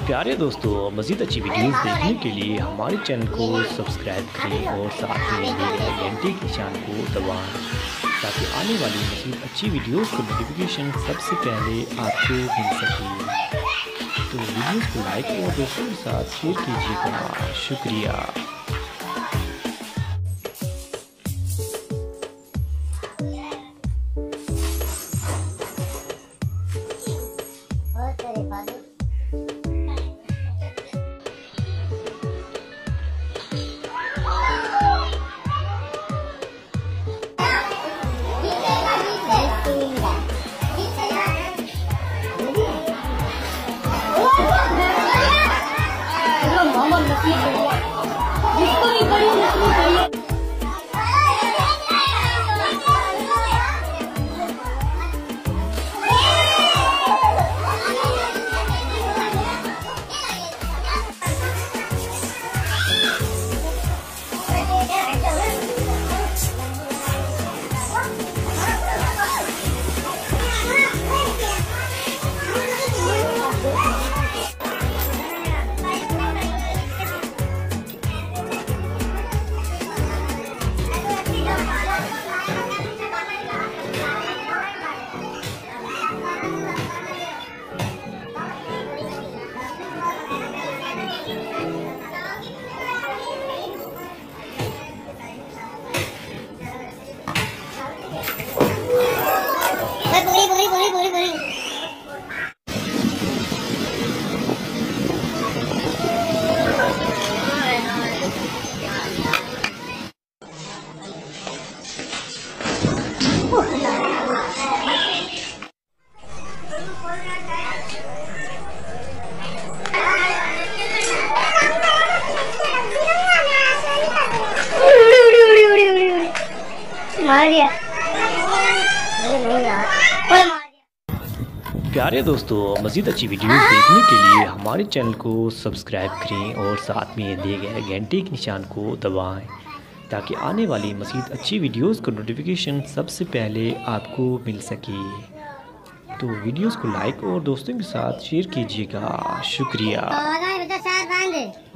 प्यारे दोस्तों, मज़ीद अच्छी वीडियोस देखने के लिए हमारे चैनल को सब्सक्राइब करें और साथ में घंटी के निशान को दबाएं ताकि आने वाली मज़ीद अच्छी वीडियोस को नोटिफिकेशन सबसे पहले आपको मिल सके। तो वीडियोस को लाइक और दोस्तों के साथ शेयर कीजिएगा। शुक्रिया। जिसको भी बड़ी मछली चाहिए। बोली मार दिया। प्यारे दोस्तों, मज़ीद अच्छी वीडियोस देखने के लिए हमारे चैनल को सब्सक्राइब करें और साथ में दिए गए घंटे के निशान को दबाएं ताकि आने वाली मज़ीद अच्छी वीडियोस को नोटिफिकेशन सबसे पहले आपको मिल सके। तो वीडियोस को लाइक और दोस्तों के साथ शेयर कीजिएगा। शुक्रिया।